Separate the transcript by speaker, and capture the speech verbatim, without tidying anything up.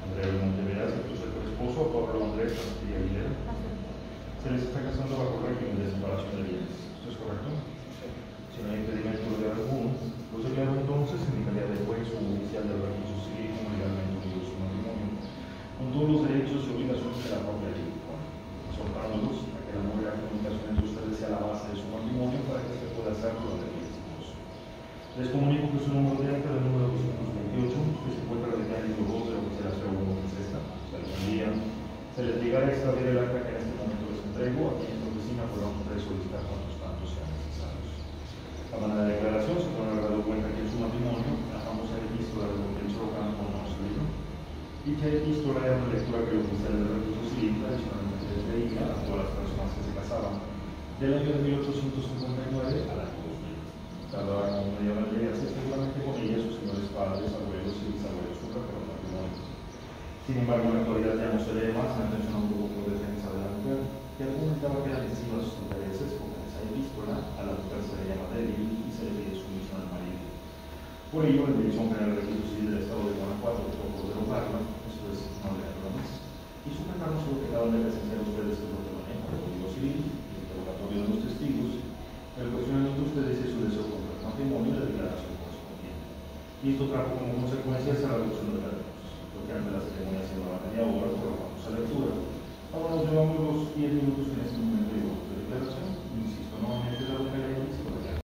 Speaker 1: Andrea de Monteveras, y tu esposo, Pablo Andrés Castilla Aguilera. Se les está casando bajo régimen de separación de bienes. ¿Esto es correcto? Sí. Si no hay impedimento legal alguno, los declaro entonces en mi calidad de juez o oficial del recurso civil como legalmente unido su matrimonio, con todos los derechos y obligaciones de la propia ley, exhortándolos a que la buena comunicación entre ustedes sea la base de su matrimonio para que se pueda hacer durante el esposo. Les comunico que su número de acta del número doscientos veintiocho, que se encuentra en el anexo dos de lo que será cero uno, que es esta, se les envía. Se les obligará a extraviar el acta que en este momento les entrego aquí en tu oficina, podrán ustedes solicitar cuantos tantos sean necesarios. A manera de declaración, se pone dado cuenta que en su matrimonio, la famosa epístola de lo que hizo Ocampo no se leyó. Dicha epístola era una lectura que el oficial del recurso civil tradicionalmente les leía a todas las personas que se casaban, del año de mil ochocientos cincuenta y nueve al año dos mil. Tardaban como media hora en leerse, seguramente con ella sus señores padres, abuelos y bisabuelos contrajeron matrimonio. Sin embargo, en la actualidad ya no se lee más en atención a un grupo de defensa de la mujer, que argumentaba que eran lesivas sus intereses, porque en esa epístola a la mujer se le llama débil y se le pide sumisión al marido. Por ello, la Dirección General del Registro Civil del Estado de Guanajuato tocó derogarla, eso es, no leerla más, y sujetarnos a lo que acaban de presenciar